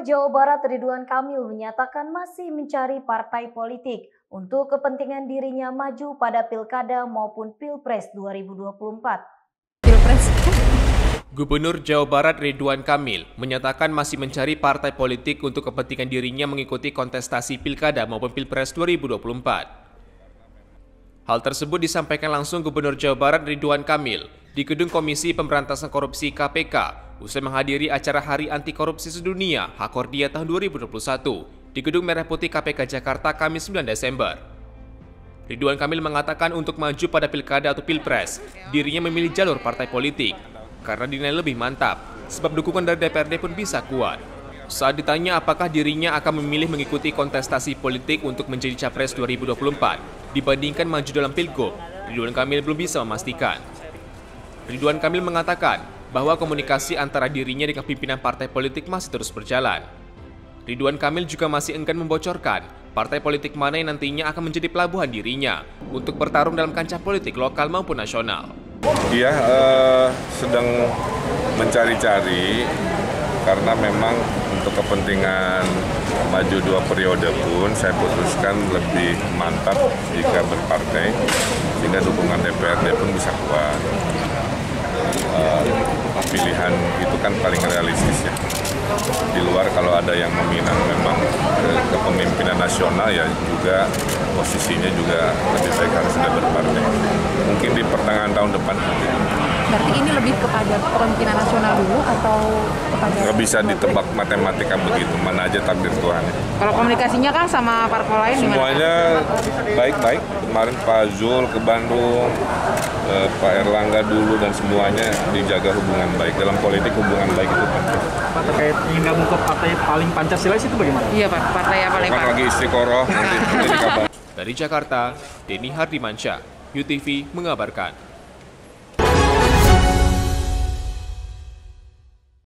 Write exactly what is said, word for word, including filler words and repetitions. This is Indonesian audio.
Gubernur Jawa Barat Ridwan Kamil menyatakan masih mencari partai politik untuk kepentingan dirinya maju pada Pilkada maupun Pilpres dua ribu dua puluh empat. Pilpres. Gubernur Jawa Barat Ridwan Kamil menyatakan masih mencari partai politik untuk kepentingan dirinya mengikuti kontestasi Pilkada maupun Pilpres dua ribu dua puluh empat. Hal tersebut disampaikan langsung Gubernur Jawa Barat Ridwan Kamil di Gedung Komisi Pemberantasan Korupsi K P K usai menghadiri acara Hari Anti Korupsi Sedunia Hakordia tahun dua ribu dua puluh satu di Gedung Merah Putih K P K Jakarta Kamis sembilan Desember. Ridwan Kamil mengatakan untuk maju pada Pilkada atau Pilpres, dirinya memilih jalur partai politik karena dinilai lebih mantap, sebab dukungan dari D P R D pun bisa kuat. Saat ditanya apakah dirinya akan memilih mengikuti kontestasi politik untuk menjadi Capres dua ribu dua puluh empat dibandingkan maju dalam Pilgub, Ridwan Kamil belum bisa memastikan. Ridwan Kamil mengatakan bahwa komunikasi antara dirinya dengan pimpinan partai politik masih terus berjalan. Ridwan Kamil juga masih enggan membocorkan partai politik mana yang nantinya akan menjadi pelabuhan dirinya untuk bertarung dalam kancah politik lokal maupun nasional. Iya, eh, sedang mencari-cari karena memang untuk kepentingan maju dua periode pun saya putuskan lebih mantap jika berpartai sehingga dukungan D P R D pun bisa kuat. Uh, pilihan itu kan paling realistis ya. Di luar kalau ada yang meminang memang ke kepemimpinan nasional ya juga posisinya juga lebih baik harus sudah berpartai. Mungkin di pertengahan tahun depan. Berarti ini lebih kepada kepemimpinan nasional dulu atau kepada... Nggak bisa ditebak matematika begitu, mana aja takdir Tuhan. Kalau komunikasinya kan sama parpol lain gimana? Semuanya baik-baik. Kemarin Pak Zul ke Bandung, eh, Pak Erlangga dulu dan semuanya dijaga hubungan baik. Dalam politik hubungan baik itu penting. Pak, terkait ingin gabung ke partai paling Pancasila itu bagaimana? Iya Pak, partai yang paling... Kan lagi istiqoroh nanti jadi kabar. Dari Jakarta, Denny Hardimansyah, U T V mengabarkan.